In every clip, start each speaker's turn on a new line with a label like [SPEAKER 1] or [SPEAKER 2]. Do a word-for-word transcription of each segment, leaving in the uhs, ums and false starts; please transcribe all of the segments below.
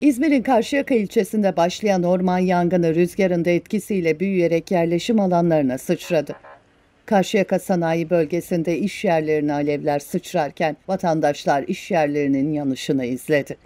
[SPEAKER 1] İzmir'in Karşıyaka ilçesinde başlayan orman yangını rüzgarın da etkisiyle büyüyerek yerleşim alanlarına sıçradı. Karşıyaka sanayi bölgesinde iş yerlerine alevler sıçrarken vatandaşlar iş yerlerinin yanışını izledi.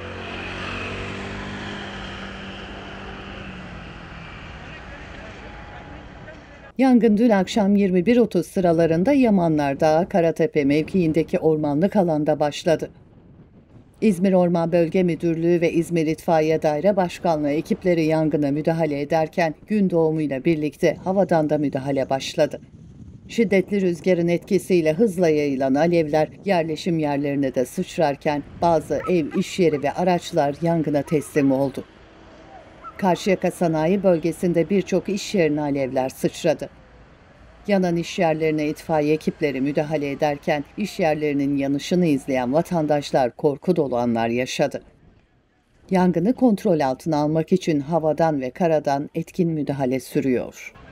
[SPEAKER 1] Yangın dün akşam yirmi bir otuz sıralarında Yamanlar Dağı Karatepe mevkiindeki ormanlık alanda başladı. İzmir Orman Bölge Müdürlüğü ve İzmir İtfaiye Daire Başkanlığı ekipleri yangına müdahale ederken gün doğumuyla birlikte havadan da müdahale başladı. Şiddetli rüzgarın etkisiyle hızla yayılan alevler yerleşim yerlerine de sıçrarken bazı ev, iş yeri ve araçlar yangına teslim oldu. Karşıyaka sanayi bölgesinde birçok iş yerine alevler sıçradı. Yanan iş yerlerine itfaiye ekipleri müdahale ederken iş yerlerinin yanışını izleyen vatandaşlar korku dolu anlar yaşadı. Yangını kontrol altına almak için havadan ve karadan etkin müdahale sürüyor.